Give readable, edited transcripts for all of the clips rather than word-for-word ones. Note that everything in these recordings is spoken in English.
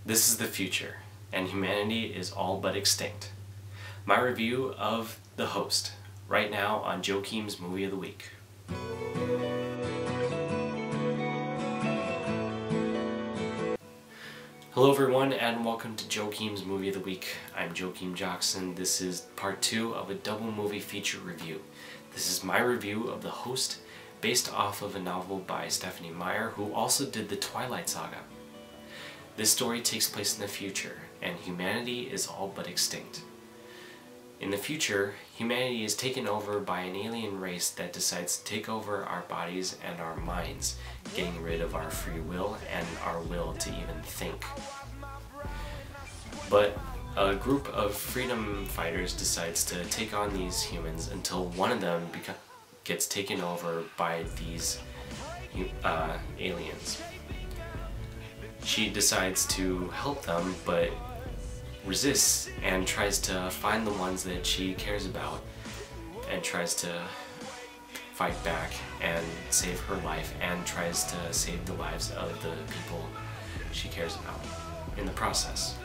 This is the future, and humanity is all but extinct. My review of The Host, right now on Joachim's Movie of the Week. Hello everyone, and welcome to Joachim's Movie of the Week. I'm Joachim Jackson. This is part 2 of a double movie feature review. This is my review of The Host, based off of a novel by Stephenie Meyer, who also did the Twilight Saga. This story takes place in the future, and humanity is all but extinct. In the future, humanity is taken over by an alien race that decides to take over our bodies and our minds, getting rid of our free will and our will to even think. But a group of freedom fighters decides to take on these humans until one of them gets taken over by these aliens. She decides to help them, but resists and tries to find the ones that she cares about and tries to fight back and save her life and tries to save the lives of the people she cares about in the process.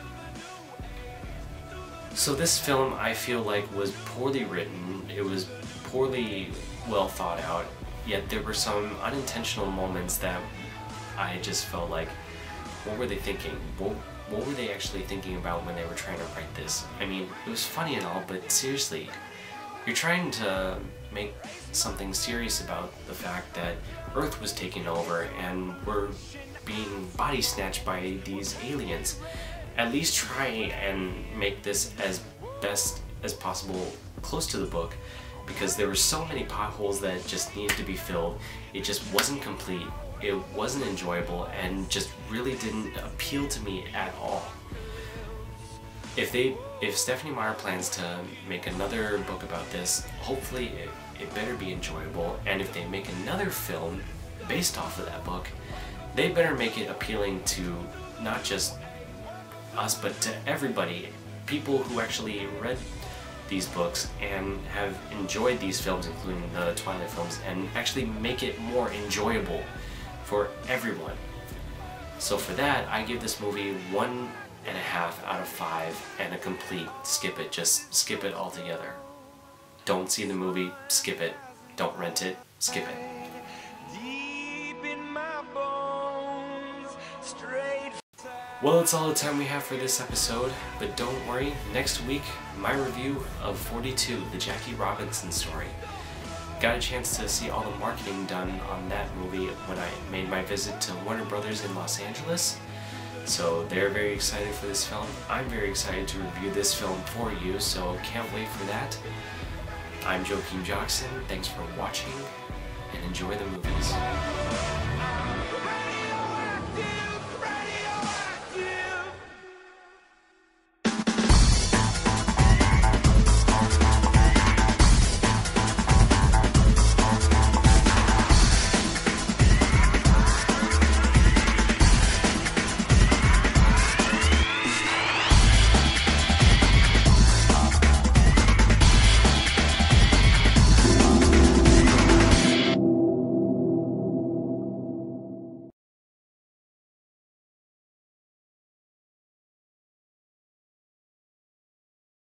So this film, I feel like, was poorly written. It was poorly well thought out, yet there were some unintentional moments that I just felt like, what were they thinking? What were they actually thinking about when they were trying to write this? I mean, it was funny and all, but seriously, you're trying to make something serious about the fact that Earth was taken over and we're being body snatched by these aliens. At least try and make this as best as possible close to the book, because there were so many potholes that just needed to be filled. It just wasn't complete. It wasn't enjoyable and just really didn't appeal to me at all. If Stephenie Meyer plans to make another book about this, hopefully it better be enjoyable, and if they make another film based off of that book, they better make it appealing to not just us, but to everybody, people who actually read these books and have enjoyed these films, including the Twilight films, and actually make it more enjoyable for everyone. So for that, I give this movie 1.5 out of 5 and a complete skip it. Just skip it altogether. Don't see the movie, skip it. Don't rent it, skip it. Well, that's all the time we have for this episode, but don't worry, next week, my review of 42, the Jackie Robinson story. Got a chance to see all the marketing done on that movie when I made my visit to Warner Brothers in Los Angeles, so they're very excited for this film. I'm very excited to review this film for you, so can't wait for that. I'm Joachim Jackson, thanks for watching, and enjoy the movies.